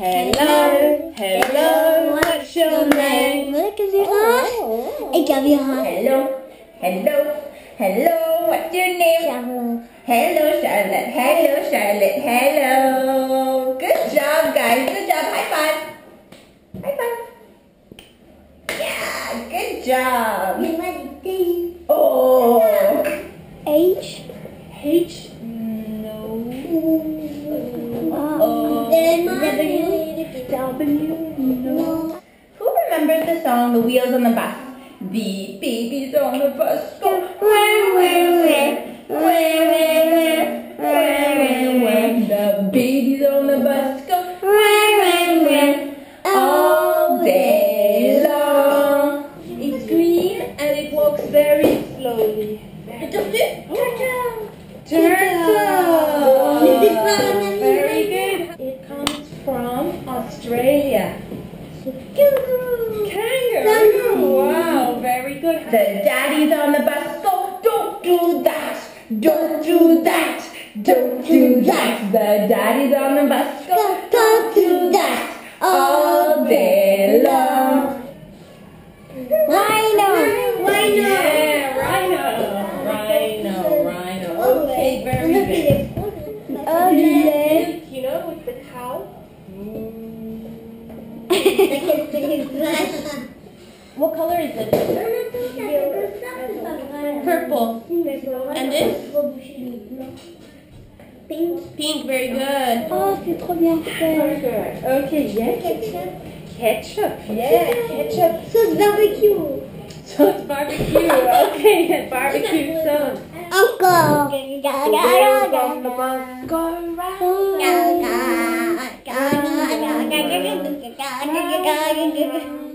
Hello, hello, what's your name? Ik heb hier haar. Hello, hello, hello, what's your name? Charlotte. Hello, Charlotte, hello, Charlotte, hello. Good job, guys, good job. High five. High five. Yeah, good job. Oh. H. H? No. W? No. Who remembers the song The Wheels on the Bus? The babies on the bus go where? The babies on the bus go where? All day long. It's green and it walks very slowly. Turtle! Very good. It comes from Australia. Kangaroo! Wow, very good. The daddies on the bus go, don't do that, don't do that, don't do that. The daddies on the bus go, don't do that, all day long. Rhino. Yeah, rhino. Okay, very good. Elephant, you know, with the cow. What color is it? Purple. And this? Pink, very good. Oh, c'est trop bien fait. Okay, yeah. Ketchup, yeah, ketchup. Sauce barbecue. Sauce barbecue, okay, barbecue sauce. Encore. Go round.